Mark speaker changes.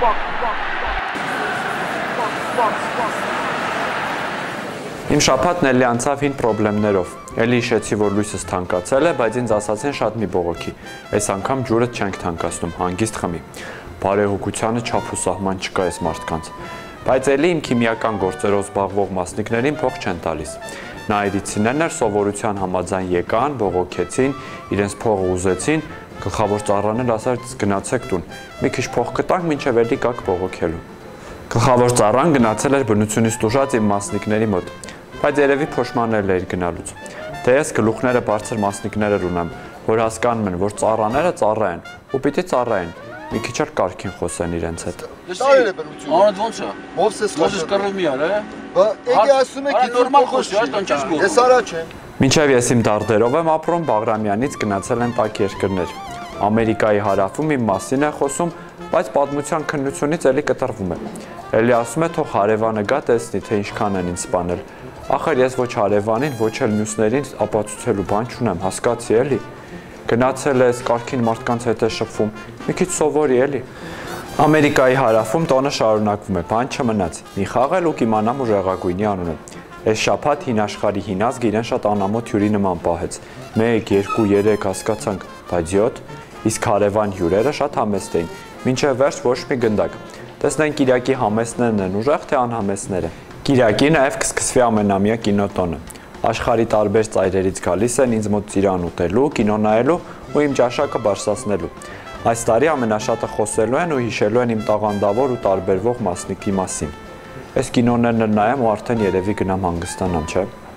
Speaker 1: Իմ շաբաթն էլի անցավ հին պրոբլեմներով, էլի իշեցի, որ լույսս թանկացել է, բայց ինձ ասացին շատ մի բողոքի, այս անգամ ջուրը չենք թանկացնում, հանգիստ խմի, բարեհոգությանը չափ ու սահման չկա այս մարդկանց, բայց էլի իմ քիմիական գործերով զբաղվող մասնիկներին փող չեն տալիս, նայիրիցիներն էր սովորության համաձայն եկան, բողոքեցին, իրենց փողը ուզեցին, գլխավոր ծառան էլ ասաց գնացեք տուն, մի քիչ փող կտանք, մինչև էլի գաք բողոքելու։ Գլխավոր ծառան գնացել էր բնությունից տուժած իմ մասնիկների մոտ, բայց երևի փոշմանել էր գնալուց։ Դե ես գլուխները բարձր մասնիկներ ունեմ, որ հասկանում են, որ ծառաները ծառա են, ու պիտի ծառա են, մի քիչ էլ կարգին խոսեն իրենց հետ։
Speaker 2: Տարել է բնությունը։ Անդ ո՞նց է։ Մովսես կռիվ մի արա, Բա եկի ասում եք նորմալ խոսի, այստեղ չես գոհ։ Ես առաջ եմ։
Speaker 1: Մինչև ես իմ դարդերով եմ ապրում, Բաղրամյանից գնացել են տաք երկրներ։ Ամերիկայի հարավում իմ մասին է խոսում, բայց պատմության քննությունից էլի կտրվում է։ Էլի ասում է թող հարևանը գա տեսնի, թե ինչքան են ինձ սպանել։ Ախր ես ոչ հարևանին, ոչ էլ մյուսներին ապացուցելու բան չունեմ, հասկացի էլի։ Գնացել ես կարգին մարդկանց հետ է շփվում, մի քիչ սովորի էլի։ Ամերիկայի հարավում տոնը շարունակվում է, բան չմնաց։ Մի խաղել ու կիմանամ ուժեղագույնի անունը։ Այս շաբաթ հին աշխարհի հին ազգը իրեն շատ անամոթ հյուրի նման պահեց։ 1, 2, 3 հասկացանք, բայց 7, իսկ հարևան հյուրերը շատ համեստ էին։ Մինչև վերջ ոչ մի գնդակ։ Տեսնենք Կիրակի համեսներն են ուժեղ, թե անհամեսները։ Կիրակի նաև կսկսվի ամենամյա կինոտոնը։ Աշխարհի տարբեր ծայրերից գալիս են ինձ մոտ ծիրան ուտելու, կինո նայելու ու իմ ճաշակը բարձրացնելու։ Այս տարի ամենաշատը խոսելու են ու հիշելու են իմ տաղանդավոր ու տարբերվող մասնիկի մասին։ Այս կինոներն նայեմ ու արդեն երևի գնամ հանգստանամ, չէ՞։